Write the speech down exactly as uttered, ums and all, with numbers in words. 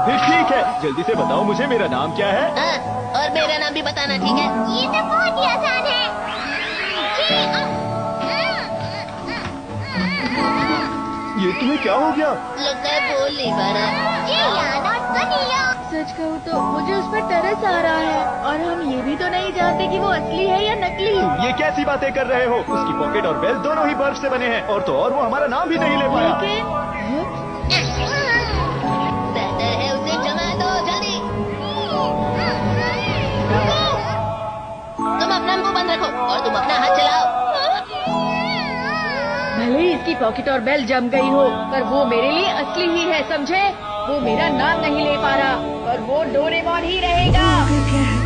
फिर ठीक है, जल्दी से बताओ मुझे मेरा नाम क्या है। हाँ, और मेरा नाम भी बताना, ठीक है? ये तो बहुत ही आसान है। ये तुम्हें क्या हो गया? लगता है बोल नहीं पा रहा। सच कहूँ तो मुझे उस पर तरस आ रहा है, और हम ये भी तो नहीं जानते कि वो असली है या नकली। ये कैसी बातें कर रहे हो? उसकी पॉकेट और बेल्ट दोनों ही बर्फ से बने हैं, और तो और वो हमारा नाम भी नहीं ले पाया। बेहतर है उसे जमा दो जल्दी। तुम अपना मुंह बंद रखो और तुम अपना हाथ चलाओ। भले ही इसकी पॉकेट और बेल्ट जम गई हो, पर वो मेरे लिए असली ही है, समझे? वो मेरा नाम नहीं ले पा रहा, और वो डोरेमोन ही रहेगा।